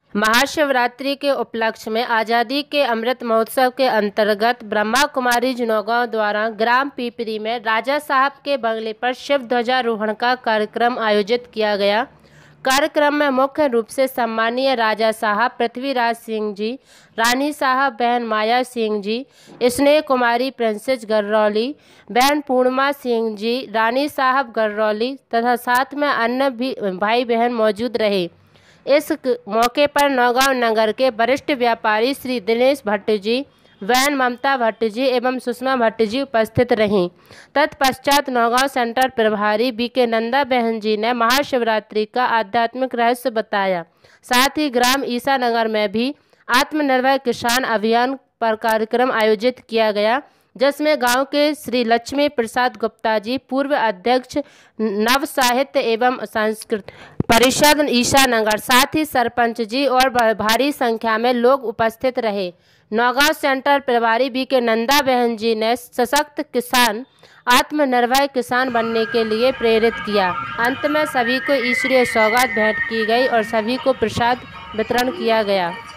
महाशिवरात्रि के उपलक्ष्य में आज़ादी के अमृत महोत्सव के अंतर्गत ब्रह्मा कुमारी नौगांव द्वारा ग्राम पीपरी में राजा साहब के बंगले पर शिव ध्वजारोहण का कार्यक्रम आयोजित किया गया। कार्यक्रम में मुख्य रूप से सम्मानीय राजा साहब पृथ्वीराज सिंह जी, रानी साहब बहन माया सिंह जी, स्नेह कुमारी प्रिंसेस गररौली, बहन पूर्णिमा सिंह जी, रानी साहब गररौली तथा साथ में अन्य भी भाई बहन मौजूद रहे। इस मौके पर नौगांव नगर के वरिष्ठ व्यापारी श्री दिनेश भट्ट जी, बहन ममता भट्ट जी एवं सुषमा भट्ट जी उपस्थित रहीं। तत्पश्चात नौगांव सेंटर प्रभारी बीके नंदा बहन जी ने महाशिवरात्रि का आध्यात्मिक रहस्य बताया। साथ ही ग्राम ईसा नगर में भी आत्मनिर्भर किसान अभियान पर कार्यक्रम आयोजित किया गया, जिसमें गांव के श्री लक्ष्मी प्रसाद गुप्ता जी, पूर्व अध्यक्ष नव साहित्य एवं सांस्कृतिक परिषद ईसा नगर, साथ ही सरपंच जी और भारी संख्या में लोग उपस्थित रहे। नौगांव सेंटर प्रभारी बीके नंदा बहन जी ने सशक्त किसान, आत्मनिर्भर किसान बनने के लिए प्रेरित किया। अंत में सभी को ईश्वरीय सौगात भेंट की गई और सभी को प्रसाद वितरण किया गया।